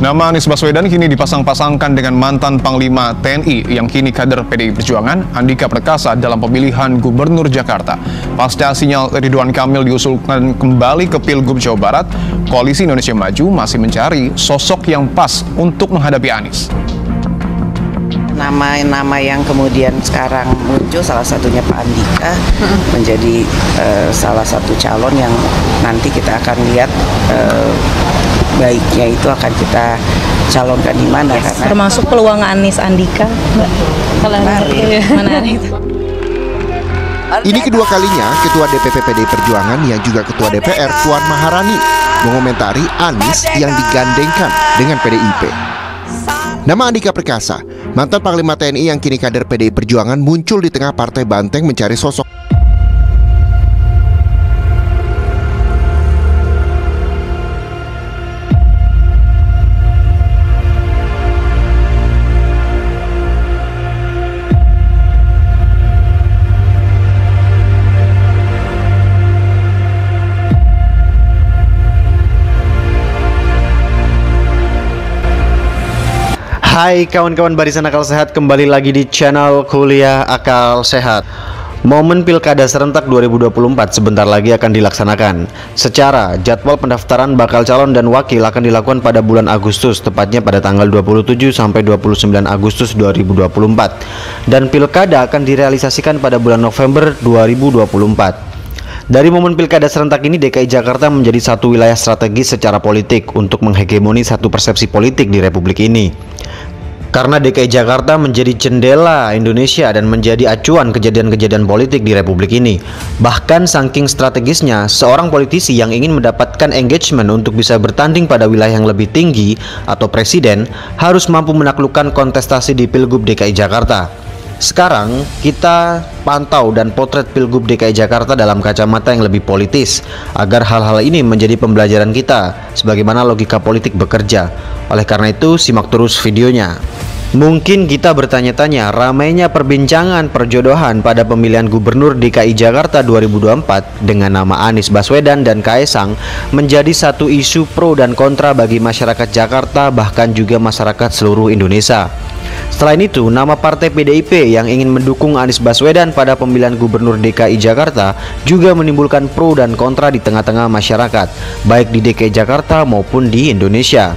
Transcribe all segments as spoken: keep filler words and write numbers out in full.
Nama Anies Baswedan kini dipasang-pasangkan dengan mantan Panglima T N I yang kini kader P D I Perjuangan, Andika Perkasa, dalam pemilihan Gubernur Jakarta. Pasca sinyal Ridwan Kamil diusulkan kembali ke Pilgub Jawa Barat, Koalisi Indonesia Maju masih mencari sosok yang pas untuk menghadapi Anies. Nama-nama yang kemudian sekarang muncul, salah satunya Pak Andika, menjadi uh, salah satu calon yang nanti kita akan lihat uh, baiknya itu akan kita calonkan di mana, yes, karena termasuk peluang Anies Andika, Mbak. Menarik. Menarik. Ini kedua kalinya Ketua D P P P D I Perjuangan yang juga Ketua D P R Puan Maharani mengomentari Anies yang digandengkan dengan P D I P. Nama Andika Perkasa, mantan Panglima T N I yang kini kader P D I Perjuangan, muncul di tengah Partai Banteng mencari sosok Hai kawan-kawan Barisan Akal Sehat, kembali lagi di channel Kuliah Akal Sehat. Momen Pilkada Serentak dua ribu dua puluh empat sebentar lagi akan dilaksanakan. Secara jadwal pendaftaran bakal calon dan wakil akan dilakukan pada bulan Agustus, tepatnya pada tanggal dua puluh tujuh sampai dua puluh sembilan Agustus dua ribu dua puluh empat. Dan Pilkada akan direalisasikan pada bulan November dua ribu dua puluh empat. Dari momen Pilkada Serentak ini, D K I Jakarta menjadi satu wilayah strategis secara politik untuk menghegemoni satu persepsi politik di Republik ini. Karena D K I Jakarta menjadi jendela Indonesia dan menjadi acuan kejadian-kejadian politik di Republik ini. Bahkan saking strategisnya, seorang politisi yang ingin mendapatkan engagement untuk bisa bertanding pada wilayah yang lebih tinggi atau presiden harus mampu menaklukkan kontestasi di Pilgub D K I Jakarta. Sekarang kita pantau dan potret Pilgub D K I Jakarta dalam kacamata yang lebih politis, agar hal-hal ini menjadi pembelajaran kita sebagaimana logika politik bekerja. Oleh karena itu, simak terus videonya. Mungkin kita bertanya-tanya, ramainya perbincangan perjodohan pada pemilihan Gubernur D K I Jakarta dua ribu dua puluh empat dengan nama Anies Baswedan dan Kaesang menjadi satu isu pro dan kontra bagi masyarakat Jakarta, bahkan juga masyarakat seluruh Indonesia. Selain itu, nama partai P D I P yang ingin mendukung Anies Baswedan pada pemilihan Gubernur D K I Jakarta juga menimbulkan pro dan kontra di tengah-tengah masyarakat, baik di D K I Jakarta maupun di Indonesia.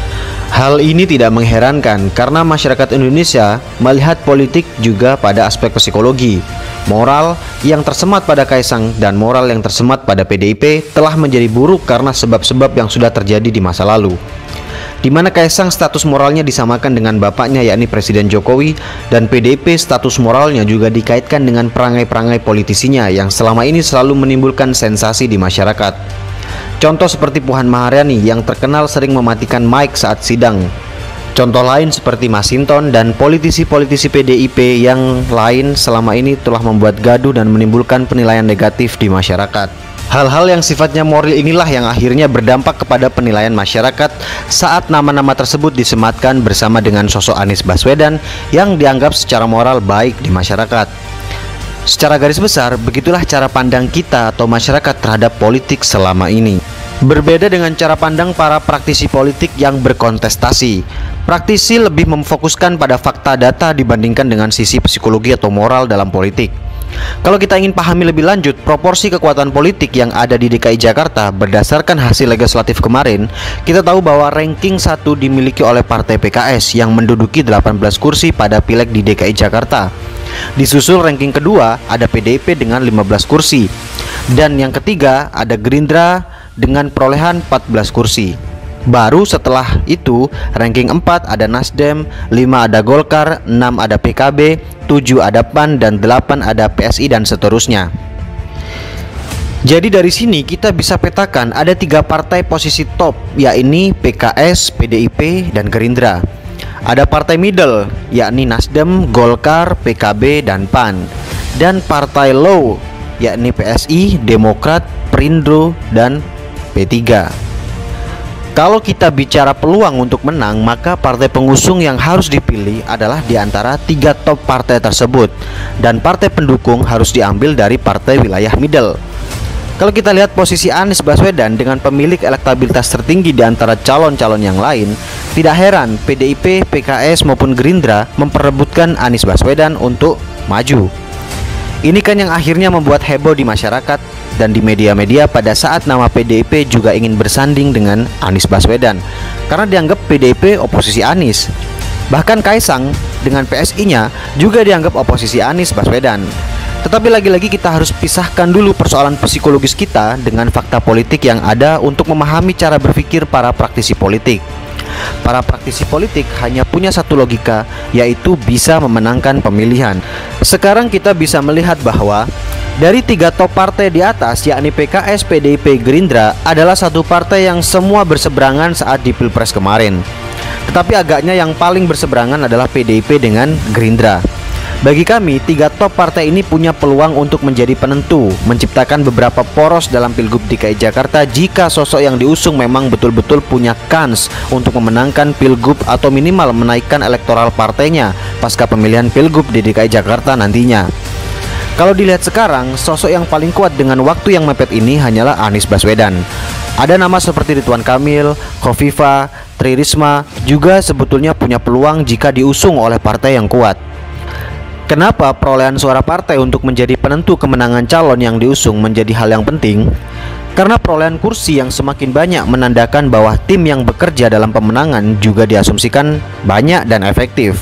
Hal ini tidak mengherankan karena masyarakat Indonesia melihat politik juga pada aspek psikologi. Moral yang tersemat pada Kaesang dan moral yang tersemat pada P D I P telah menjadi buruk karena sebab-sebab yang sudah terjadi di masa lalu, di mana Kaesang status moralnya disamakan dengan bapaknya yakni Presiden Jokowi, dan P D I P status moralnya juga dikaitkan dengan perangai-perangai politisinya yang selama ini selalu menimbulkan sensasi di masyarakat. Contoh seperti Puan Maharani yang terkenal sering mematikan mic saat sidang. Contoh lain seperti Masinton dan politisi-politisi P D I P yang lain selama ini telah membuat gaduh dan menimbulkan penilaian negatif di masyarakat. Hal-hal yang sifatnya moral inilah yang akhirnya berdampak kepada penilaian masyarakat saat nama-nama tersebut disematkan bersama dengan sosok Anies Baswedan yang dianggap secara moral baik di masyarakat. Secara garis besar, begitulah cara pandang kita atau masyarakat terhadap politik selama ini. Berbeda dengan cara pandang para praktisi politik yang berkontestasi. Praktisi lebih memfokuskan pada fakta data dibandingkan dengan sisi psikologi atau moral dalam politik. Kalau kita ingin pahami lebih lanjut proporsi kekuatan politik yang ada di D K I Jakarta berdasarkan hasil legislatif kemarin, kita tahu bahwa ranking satu dimiliki oleh Partai P K S yang menduduki delapan belas kursi pada pileg di D K I Jakarta. Disusul ranking kedua ada P D I P dengan lima belas kursi, dan yang ketiga ada Gerindra dengan perolehan empat belas kursi. Baru setelah itu ranking empat ada Nasdem, lima ada Golkar, enam ada P K B, tujuh ada P A N, dan delapan ada P S I, dan seterusnya. Jadi dari sini kita bisa petakan ada tiga partai posisi top, yakni P K S, P D I P, dan Gerindra. Ada partai middle, yakni Nasdem, Golkar, P K B, dan P A N. Dan partai low, yakni P S I, Demokrat, Perindo, dan P tiga. Kalau kita bicara peluang untuk menang, maka partai pengusung yang harus dipilih adalah di antara tiga top partai tersebut, dan partai pendukung harus diambil dari partai wilayah middle. Kalau kita lihat posisi Anies Baswedan dengan pemilik elektabilitas tertinggi di antara calon-calon yang lain, Tidak heran P D I P, P K S maupun Gerindra memperebutkan Anies Baswedan untuk maju. Ini kan yang akhirnya membuat heboh di masyarakat dan di media-media pada saat nama P D I P juga ingin bersanding dengan Anies Baswedan, karena dianggap P D I P oposisi Anies. Bahkan Kaisang dengan P S I-nya juga dianggap oposisi Anies Baswedan. Tetapi lagi-lagi kita harus pisahkan dulu persoalan psikologis kita dengan fakta politik yang ada untuk memahami cara berpikir para praktisi politik. Para praktisi politik hanya punya satu logika, yaitu bisa memenangkan pemilihan. Sekarang kita bisa melihat bahwa dari tiga top partai di atas, yakni P K S, P D I P, Gerindra, adalah satu partai yang semua berseberangan saat di Pilpres kemarin. Tetapi agaknya yang paling berseberangan adalah P D I P dengan Gerindra. Bagi kami, tiga top partai ini punya peluang untuk menjadi penentu, menciptakan beberapa poros dalam Pilgub D K I Jakarta jika sosok yang diusung memang betul-betul punya kans untuk memenangkan Pilgub atau minimal menaikkan elektoral partainya pasca pemilihan Pilgub di D K I Jakarta nantinya. Kalau dilihat sekarang, sosok yang paling kuat dengan waktu yang mepet ini hanyalah Anies Baswedan. Ada nama seperti Ridwan Kamil, Khofifa, Tri Risma juga sebetulnya punya peluang jika diusung oleh partai yang kuat. Kenapa perolehan suara partai untuk menjadi penentu kemenangan calon yang diusung menjadi hal yang penting? Karena perolehan kursi yang semakin banyak menandakan bahwa tim yang bekerja dalam pemenangan juga diasumsikan banyak dan efektif.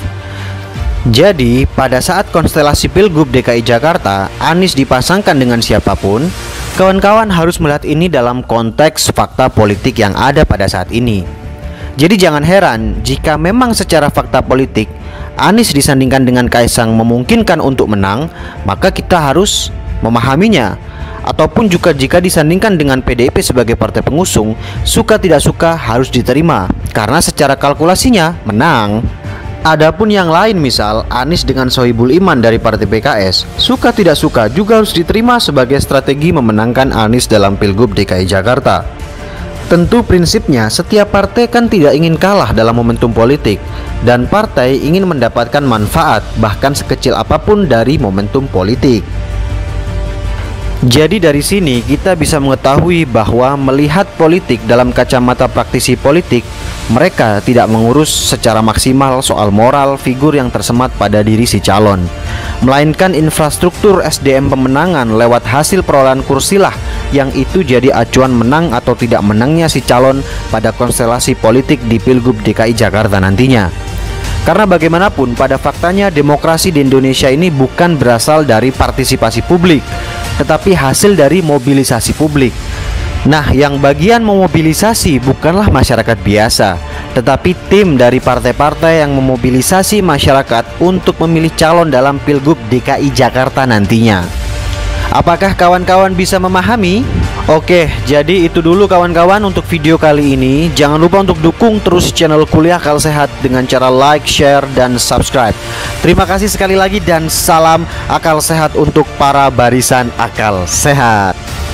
Jadi, pada saat konstelasi Pilgub D K I Jakarta, Anies dipasangkan dengan siapapun, kawan-kawan harus melihat ini dalam konteks fakta politik yang ada pada saat ini. Jadi jangan heran jika memang secara fakta politik Anies disandingkan dengan Kaisang memungkinkan untuk menang, maka kita harus memahaminya. Ataupun juga jika disandingkan dengan P D I P sebagai partai pengusung, suka tidak suka harus diterima karena secara kalkulasinya menang. Adapun yang lain, misal Anies dengan Sohibul Iman dari partai P K S, suka tidak suka juga harus diterima sebagai strategi memenangkan Anies dalam Pilgub D K I Jakarta. Tentu prinsipnya setiap partai kan tidak ingin kalah dalam momentum politik, dan partai ingin mendapatkan manfaat bahkan sekecil apapun dari momentum politik. Jadi dari sini kita bisa mengetahui bahwa melihat politik dalam kacamata praktisi politik, mereka tidak mengurus secara maksimal soal moral figur yang tersemat pada diri si calon, melainkan infrastruktur S D M pemenangan lewat hasil perolehan kursilah yang itu jadi acuan menang atau tidak menangnya si calon pada konstelasi politik di Pilgub D K I Jakarta nantinya. Karena bagaimanapun pada faktanya demokrasi di Indonesia ini bukan berasal dari partisipasi publik, tetapi hasil dari mobilisasi publik. Nah, yang bagian memobilisasi bukanlah masyarakat biasa, tetapi tim dari partai-partai yang memobilisasi masyarakat untuk memilih calon dalam Pilgub D K I Jakarta nantinya. Apakah kawan-kawan bisa memahami? Oke, jadi itu dulu kawan-kawan untuk video kali ini. Jangan lupa untuk dukung terus channel Kuliah Akal Sehat dengan cara like, share, dan subscribe. Terima kasih sekali lagi dan salam akal sehat untuk para barisan akal sehat.